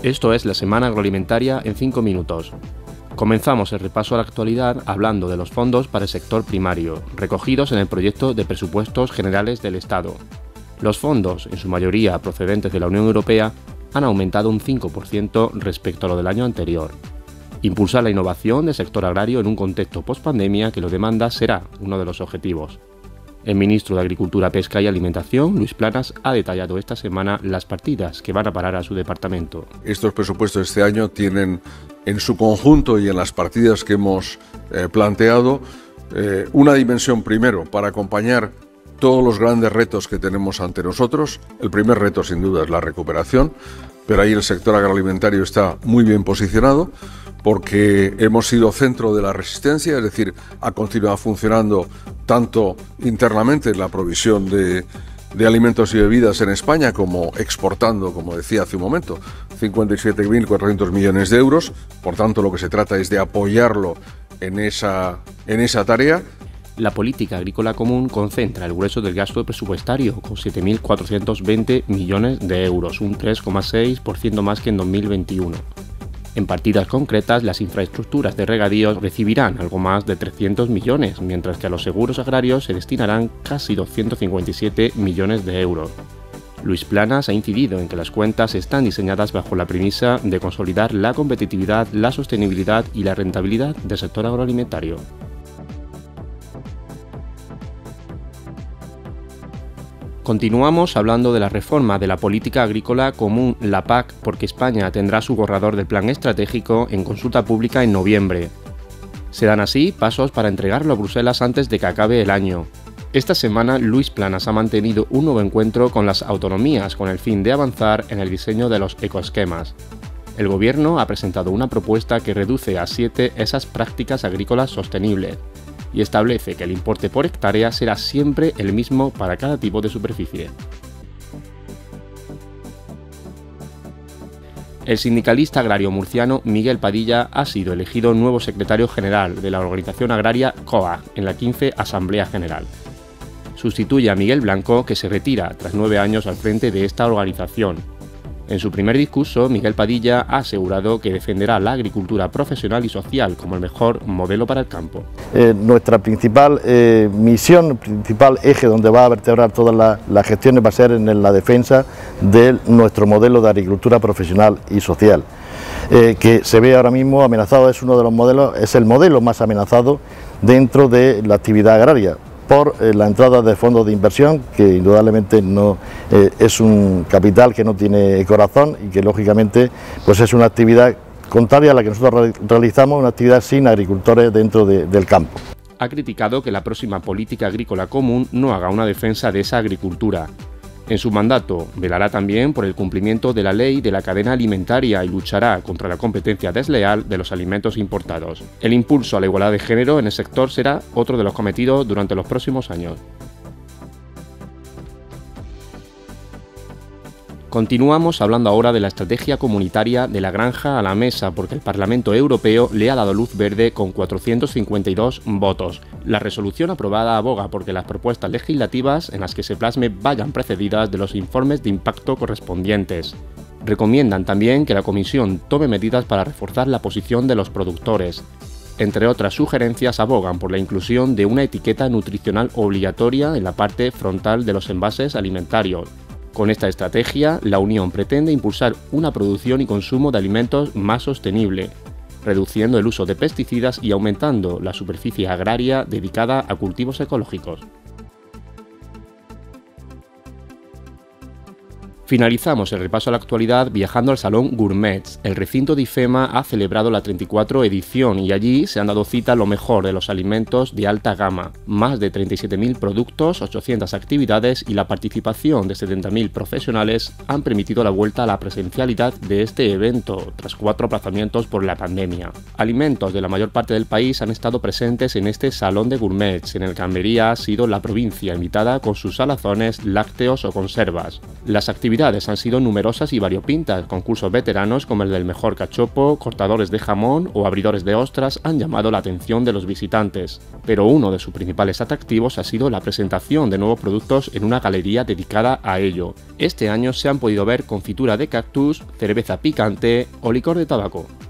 Esto es la Semana Agroalimentaria en 5 minutos. Comenzamos el repaso a la actualidad hablando de los fondos para el sector primario, recogidos en el proyecto de presupuestos generales del Estado. Los fondos, en su mayoría procedentes de la Unión Europea, han aumentado un 5% respecto a lo del año anterior. Impulsar la innovación del sector agrario en un contexto post-pandemia que lo demanda será uno de los objetivos. El ministro de Agricultura, Pesca y Alimentación, Luis Planas, ha detallado esta semana las partidas que van a parar a su departamento. Estos presupuestos de este año tienen en su conjunto y en las partidas que hemos planteado una dimensión primero para acompañar todos los grandes retos que tenemos ante nosotros. El primer reto sin duda es la recuperación, pero ahí el sector agroalimentario está muy bien posicionado porque hemos sido centro de la resistencia, es decir, ha continuado funcionando tanto internamente la provisión de alimentos y bebidas en España como exportando, como decía hace un momento, 57.400 millones de euros. Por tanto, lo que se trata es de apoyarlo en esa tarea. La política agrícola común concentra el grueso del gasto presupuestario, con 7.420 millones de euros, un 3,6% más que en 2021. En partidas concretas, las infraestructuras de regadíos recibirán algo más de 300 millones, mientras que a los seguros agrarios se destinarán casi 257 millones de euros. Luis Planas ha incidido en que las cuentas están diseñadas bajo la premisa de consolidar la competitividad, la sostenibilidad y la rentabilidad del sector agroalimentario. Continuamos hablando de la reforma de la política agrícola común, la PAC, porque España tendrá su borrador del plan estratégico en consulta pública en noviembre. Se dan así pasos para entregarlo a Bruselas antes de que acabe el año. Esta semana Luis Planas ha mantenido un nuevo encuentro con las autonomías con el fin de avanzar en el diseño de los ecoesquemas. El Gobierno ha presentado una propuesta que reduce a 7 esas prácticas agrícolas sostenibles y establece que el importe por hectárea será siempre el mismo para cada tipo de superficie. El sindicalista agrario murciano Miguel Padilla ha sido elegido nuevo secretario general de la organización agraria COAG en la 15 Asamblea General. Sustituye a Miguel Blanco, que se retira tras 9 años al frente de esta organización. En su primer discurso, Miguel Padilla ha asegurado que defenderá la agricultura profesional y social como el mejor modelo para el campo. Nuestra principal misión, principal eje donde va a vertebrar todas las gestiones va a ser en la defensa de nuestro modelo de agricultura profesional y social, que se ve ahora mismo amenazado, es uno de los modelos, es el modelo más amenazado dentro de la actividad agraria, por la entrada de fondos de inversión, que indudablemente no es un capital que no tiene corazón y que lógicamente pues es una actividad contraria a la que nosotros realizamos, una actividad sin agricultores dentro del campo. Ha criticado que la próxima política agrícola común no haga una defensa de esa agricultura. En su mandato, velará también por el cumplimiento de la ley de la cadena alimentaria y luchará contra la competencia desleal de los alimentos importados. El impulso a la igualdad de género en el sector será otro de los cometidos durante los próximos años. Continuamos hablando ahora de la estrategia comunitaria de la granja a la mesa, porque el Parlamento Europeo le ha dado luz verde con 452 votos. La resolución aprobada aboga porque las propuestas legislativas en las que se plasme vayan precedidas de los informes de impacto correspondientes. Recomiendan también que la Comisión tome medidas para reforzar la posición de los productores. Entre otras sugerencias, abogan por la inclusión de una etiqueta nutricional obligatoria en la parte frontal de los envases alimentarios. Con esta estrategia, la Unión pretende impulsar una producción y consumo de alimentos más sostenible, reduciendo el uso de pesticidas y aumentando la superficie agraria dedicada a cultivos ecológicos. Finalizamos el repaso a la actualidad viajando al Salón Gourmets. El recinto de IFEMA ha celebrado la 34 edición y allí se han dado cita a lo mejor de los alimentos de alta gama. Más de 37.000 productos, 800 actividades y la participación de 70.000 profesionales han permitido la vuelta a la presencialidad de este evento, tras 4 aplazamientos por la pandemia. Alimentos de la mayor parte del país han estado presentes en este Salón de Gourmets, en el que Almería ha sido la provincia invitada con sus salazones, lácteos o conservas. Las actividades actividades han sido numerosas y variopintas. Concursos veteranos como el del mejor cachopo, cortadores de jamón o abridores de ostras han llamado la atención de los visitantes. Pero uno de sus principales atractivos ha sido la presentación de nuevos productos en una galería dedicada a ello. Este año se han podido ver confitura de cactus, cerveza picante o licor de tabaco.